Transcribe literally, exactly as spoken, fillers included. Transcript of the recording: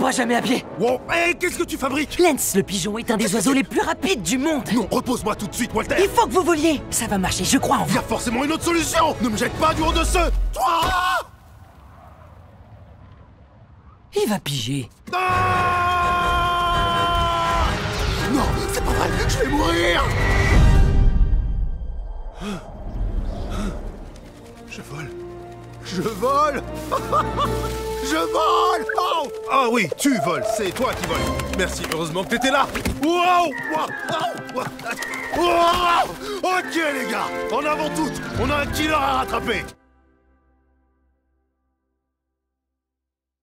pourra jamais à pied. Wow, hé, qu'est-ce que tu fabriques? Lance, le pigeon, est un des oiseaux les plus rapides du monde. Non, repose-moi tout de suite, Walter. Il faut que vous voliez. Ça va marcher, je crois en Il y vous. a forcément une autre solution. Ne me jette pas du haut de ce... Toi. Il va piger. Ah non, c'est pas vrai, je vais mourir. Je vole. Je vole. Je vole. Oh ah oui, tu voles, c'est toi qui voles. Merci, heureusement que t'étais là. Wow, wow, wow, wow. Oh, ok les gars, en avant toutes, on a un killer à rattraper.